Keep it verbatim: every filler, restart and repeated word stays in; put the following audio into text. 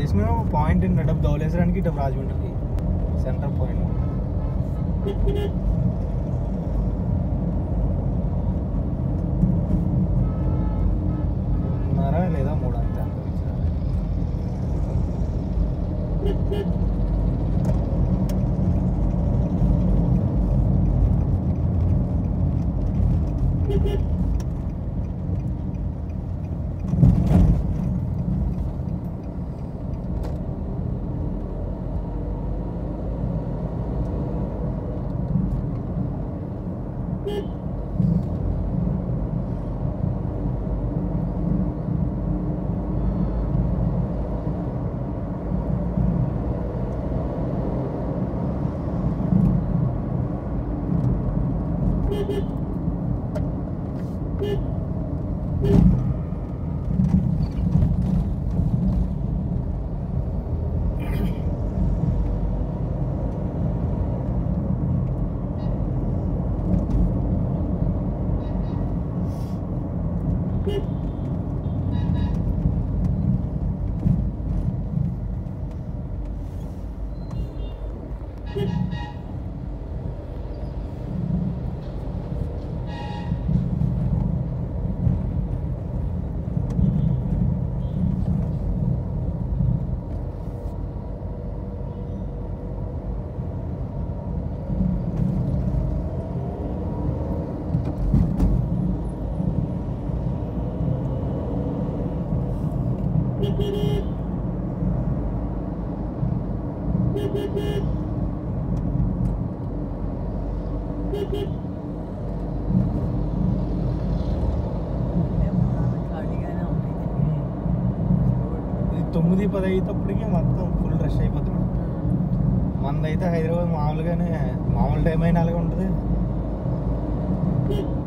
इसमें वो point in dub धौलेश्वरन की डब राजमंड्री सेंटर पॉइंट ఉన్నారా లేదా మూడు అంతే తొమ్మిది పది అయ్యేటప్పటికి మొత్తం ఫుల్ రష్ అయిపోతుంది. మనదైతే హైదరాబాద్ మామూలుగానే మామూలు టైం అయినా అలాగే ఉంటుంది.